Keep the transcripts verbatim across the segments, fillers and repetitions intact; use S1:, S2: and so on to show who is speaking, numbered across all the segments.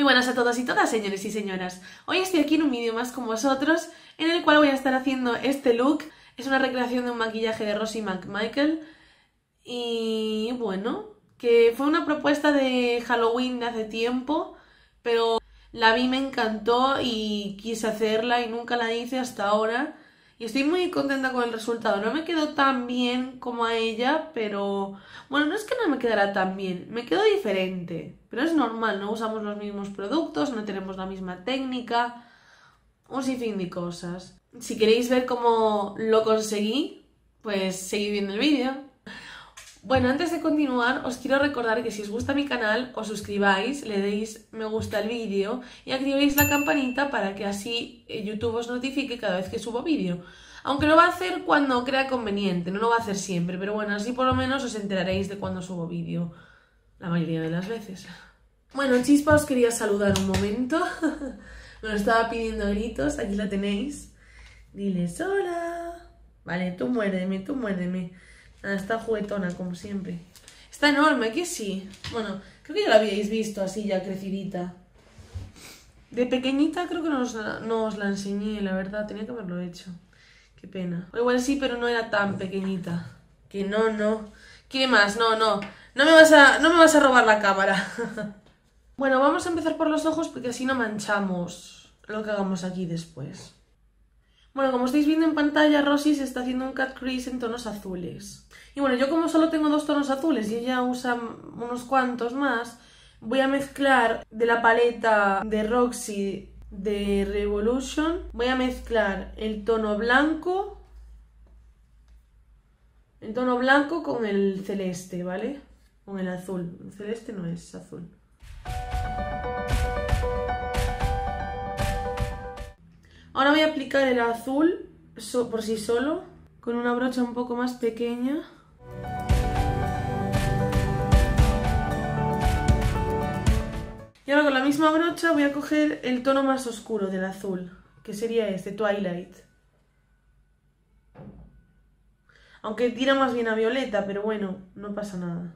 S1: buenas a todos y todas, señores y señoras. Hoy estoy aquí en un vídeo más con vosotros, en el cual voy a estar haciendo este look. Es una recreación de un maquillaje de Rosie McMichael. Y bueno, que fue una propuesta de Halloween de hace tiempo, pero la vi, me encantó y quise hacerla y nunca la hice hasta ahora. Y estoy muy contenta con el resultado. No me quedó tan bien como a ella, pero... Bueno, no es que no me quedara tan bien, me quedó diferente. Pero es normal, no usamos los mismos productos, no tenemos la misma técnica, un sinfín de cosas. Si queréis ver cómo lo conseguí, pues seguid viendo el vídeo. Bueno, antes de continuar, os quiero recordar que si os gusta mi canal, os suscribáis, le deis me gusta al vídeo y activéis la campanita para que así YouTube os notifique cada vez que subo vídeo. Aunque lo va a hacer cuando crea conveniente, no lo va a hacer siempre, pero bueno, así por lo menos os enteraréis de cuando subo vídeo, la mayoría de las veces. Bueno, Chispa, os quería saludar un momento. Me lo estaba pidiendo a gritos, aquí la tenéis. Diles hola. Vale, tú muérdeme, tú muérdeme. Nada, está juguetona, como siempre. Está enorme, que sí. Bueno, creo que ya la habíais visto así, ya crecidita. De pequeñita creo que no os, la, no os la enseñé, la verdad. Tenía que haberlo hecho. Qué pena. O igual sí, pero no era tan pequeñita. Que no, no. ¿Qué más? No, no. No me vas a, no me vas a robar la cámara. Bueno, vamos a empezar por los ojos porque así no manchamos lo que hagamos aquí después. Bueno, como estáis viendo en pantalla, Rosie se está haciendo un cut crease en tonos azules. Y bueno, yo como solo tengo dos tonos azules y ella usa unos cuantos más, voy a mezclar de la paleta de Roxy de Revolution, voy a mezclar el tono blanco, el tono blanco con el celeste, ¿vale? Con el azul. El celeste no es azul. Ahora voy a aplicar el azul so, por sí solo, con una brocha un poco más pequeña. Y ahora con la misma brocha voy a coger el tono más oscuro del azul, que sería este, Twilight. Aunque tira más bien a violeta, pero bueno, no pasa nada.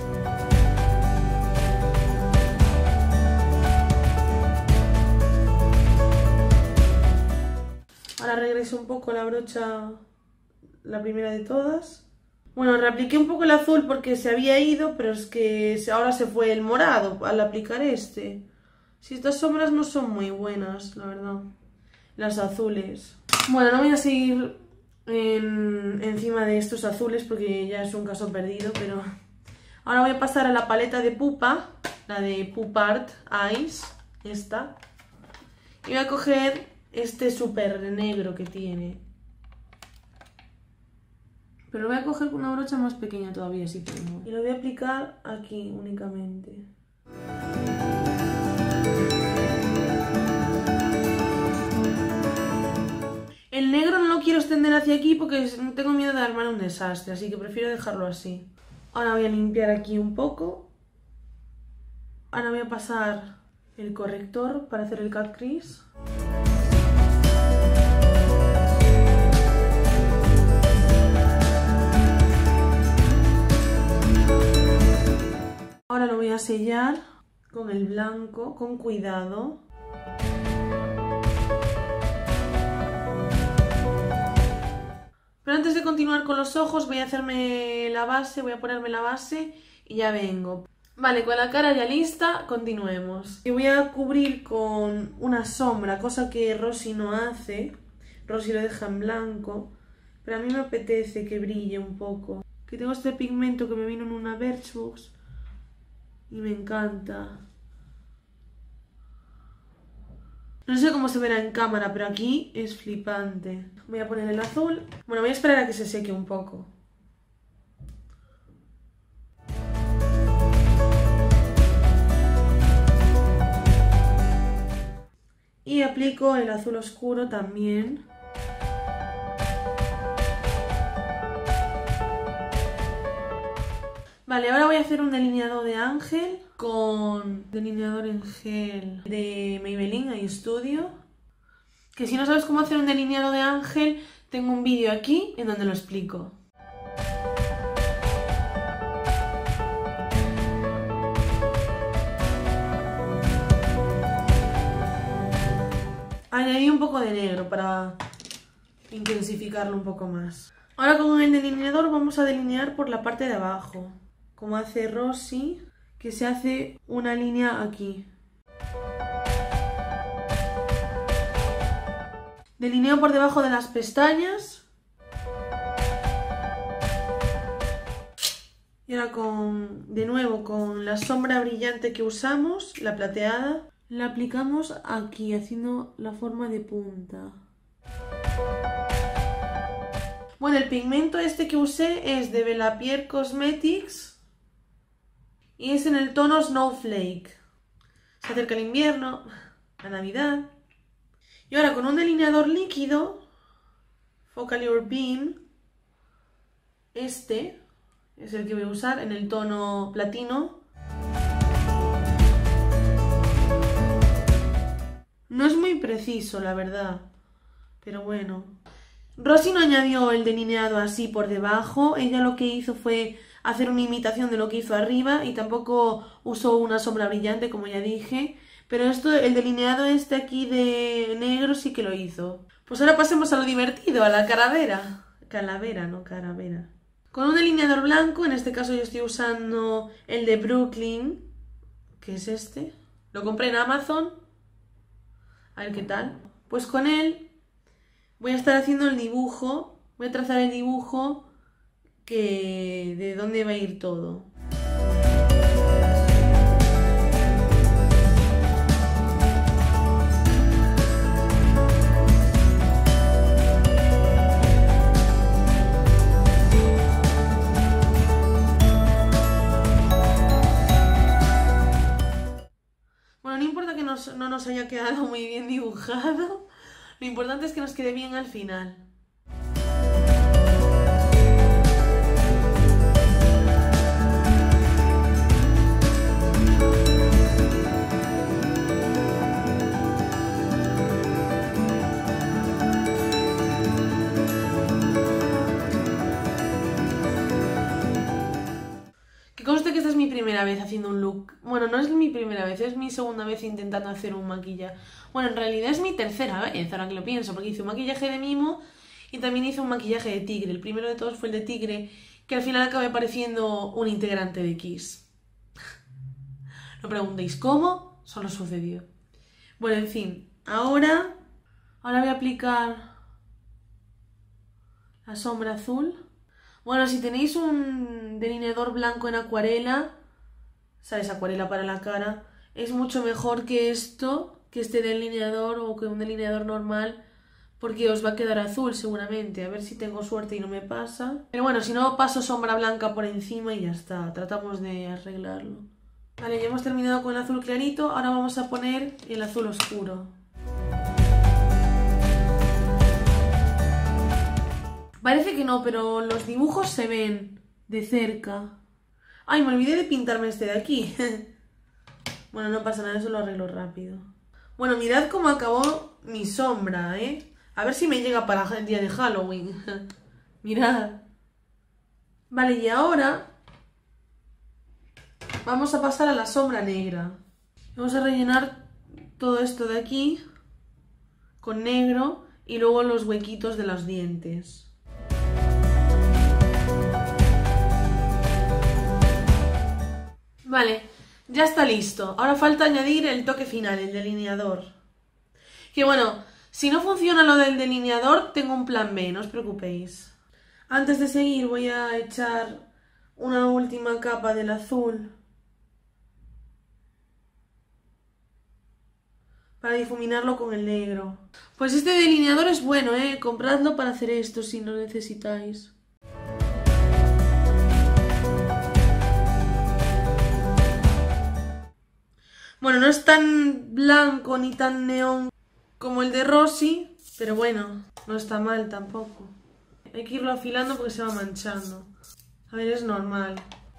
S1: Ahora regreso un poco la brocha, la primera de todas. Bueno, reapliqué un poco el azul porque se había ido, pero es que ahora se fue el morado al aplicar este. Si estas sombras no son muy buenas, la verdad. Las azules. Bueno, no voy a seguir en, encima de estos azules porque ya es un caso perdido, pero... Ahora voy a pasar a la paleta de Pupa, la de Pup Art Eyes, esta. Y voy a coger este súper negro que tiene. Pero lo voy a coger con una brocha más pequeña todavía, si tengo. Y lo voy a aplicar aquí únicamente. El negro no lo quiero extender hacia aquí porque tengo miedo de armar un desastre, así que prefiero dejarlo así. Ahora voy a limpiar aquí un poco. Ahora voy a pasar el corrector para hacer el cut crease. Ahora lo voy a sellar con el blanco, con cuidado. Pero antes de continuar con los ojos voy a hacerme la base, voy a ponerme la base y ya vengo. Vale, con la cara ya lista, continuemos. Y voy a cubrir con una sombra, cosa que Rosie no hace. Rosie lo deja en blanco, pero a mí me apetece que brille un poco. Que tengo este pigmento que me vino en una Birchbox y me encanta. No sé cómo se verá en cámara, pero aquí es flipante. Voy a poner el azul. Bueno, voy a esperar a que se seque un poco. Y aplico el azul oscuro también. Vale, ahora voy a hacer un delineado de ángel con delineador en gel de Maybelline Eye Studio. Que si no sabes cómo hacer un delineado de ángel, tengo un vídeo aquí en donde lo explico. añadí un poco de negro para intensificarlo un poco más. Ahora con el delineador vamos a delinear por la parte de abajo, como hace Rosy, que se hace una línea aquí. Delineo por debajo de las pestañas. Y ahora con, de nuevo con la sombra brillante que usamos, la plateada, la aplicamos aquí haciendo la forma de punta. Bueno, el pigmento este que usé es de Belapierre Cosmetics y es en el tono Snowflake. Se acerca el invierno, la Navidad. Y ahora con un delineador líquido, Focallure Beam, este es el que voy a usar en el tono platino. No es muy preciso, la verdad, pero bueno. Rosy no añadió el delineado así por debajo, ella lo que hizo fue hacer una imitación de lo que hizo arriba y tampoco usó una sombra brillante, como ya dije. Pero esto, el delineado este aquí de negro sí que lo hizo. Pues ahora pasemos a lo divertido, a la calavera. Calavera, no calavera. Con un delineador blanco, en este caso yo estoy usando el de Brooklyn, que es este. Lo compré en Amazon. A ver qué tal. Pues con él voy a estar haciendo el dibujo, voy a trazar el dibujo que de dónde va a ir todo. Bueno, no importa que nos, no nos haya quedado muy bien dibujado. Lo importante es que nos quede bien al final. Que conste que esta es mi primera vez haciendo un look. Bueno, no es mi primera vez, es mi segunda vez intentando hacer un maquillaje. Bueno, en realidad es mi tercera vez, ahora que lo pienso, porque hice un maquillaje de mimo y también hice un maquillaje de tigre. El primero de todos fue el de tigre, que al final acabé pareciendo un integrante de Kiss. No preguntéis cómo, solo sucedió. Bueno, en fin, ahora, ahora voy a aplicar la sombra azul. Bueno, si tenéis un delineador blanco en acuarela, ¿sabes? Acuarela para la cara, es mucho mejor que esto, que este delineador o que un delineador normal, porque os va a quedar azul seguramente. A ver si tengo suerte y no me pasa. Pero bueno, si no, paso sombra blanca por encima y ya está. Tratamos de arreglarlo. Vale, ya hemos terminado con el azul clarito. Ahora vamos a poner el azul oscuro. Parece que no, pero los dibujos se ven de cerca. Ay, me olvidé de pintarme este de aquí. Bueno, no pasa nada, eso lo arreglo rápido. Bueno, mirad cómo acabó mi sombra, ¿eh? A ver si me llega para el día de Halloween. Mirad. Vale, y ahora vamos a pasar a la sombra negra. Vamos a rellenar todo esto de aquí con negro y luego los huequitos de los dientes. Vale, ya está listo. Ahora falta añadir el toque final, el delineador. Que bueno, si no funciona lo del delineador, tengo un plan B, no os preocupéis. Antes de seguir voy a echar una última capa del azul para difuminarlo con el negro. Pues este delineador es bueno, ¿eh? Compradlo para hacer esto si no necesitáis. Bueno, no es tan blanco ni tan neón como el de Rosy, pero bueno, no está mal tampoco. Hay que irlo afilando porque se va manchando. A ver, es normal.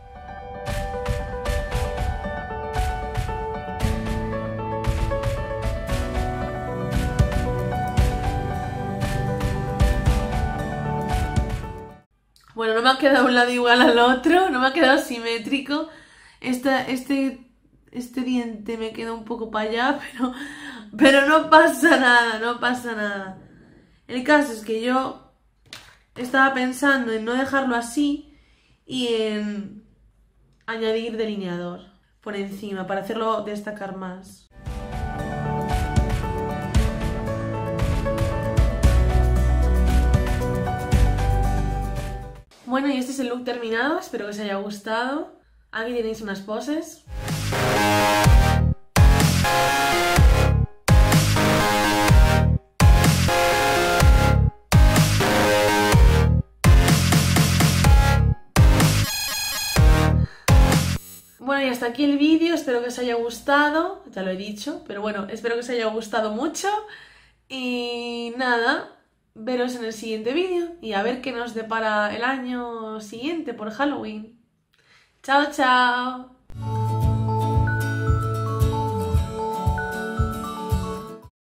S1: Bueno, no me ha quedado un lado igual al otro, no me ha quedado simétrico. Esta, este este diente me queda un poco para allá, pero, pero no pasa nada, no pasa nada. El caso es que yo estaba pensando en no dejarlo así y en añadir delineador por encima para hacerlo destacar más. Bueno, y este es el look terminado, espero que os haya gustado. Aquí tenéis unas poses. Bueno, y hasta aquí el vídeo, espero que os haya gustado, ya lo he dicho, pero bueno, espero que os haya gustado mucho. Y nada, veros en el siguiente vídeo y a ver qué nos depara el año siguiente por Halloween. ¡Chao, chao!